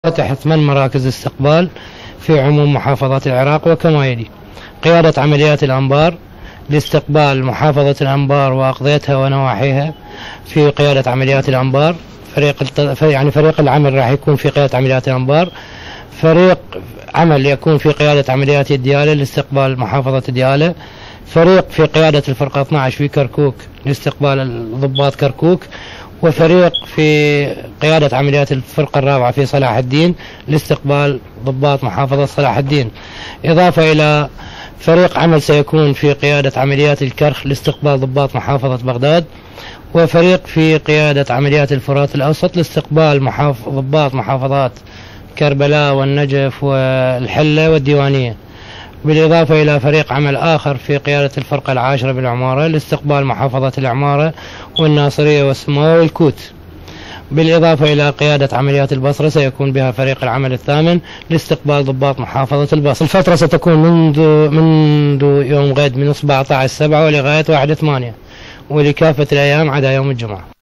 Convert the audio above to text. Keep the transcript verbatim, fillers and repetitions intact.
فتح ثمان مراكز استقبال في عموم محافظات العراق وكما يلي: قيادة عمليات الأنبار لاستقبال محافظة الأنبار وأقضيتها ونواحيها في قيادة عمليات الأنبار. فريق الت... يعني فريق العمل راح يكون في قيادة عمليات الأنبار. فريق عمل يكون في قيادة عمليات الديالى لاستقبال محافظة ديالى. فريق في قيادة الفرقة اثني عشر في كركوك لاستقبال ضباط كركوك. وفريق في قيادة عمليات الفرقة الرابعة في صلاح الدين لاستقبال ضباط محافظة صلاح الدين. إضافة إلى فريق عمل سيكون في قيادة عمليات الكرخ لاستقبال ضباط محافظة بغداد. وفريق في قيادة عمليات الفرات الأوسط لاستقبال محاف... ضباط محافظات كربلاء والنجف والحلة والديوانية. بالإضافة إلى فريق عمل آخر في قيادة الفرقة العاشرة بالعمارة لاستقبال محافظة العمارة والناصرية والسماوة والكوت. بالإضافة إلى قيادة عمليات البصرة سيكون بها فريق العمل الثامن لاستقبال ضباط محافظة البصرة. الفترة ستكون منذ منذ يوم غد من سبعة عشر سبعة ولغاية واحد ثمانية ولكافة الأيام عدا يوم الجمعة.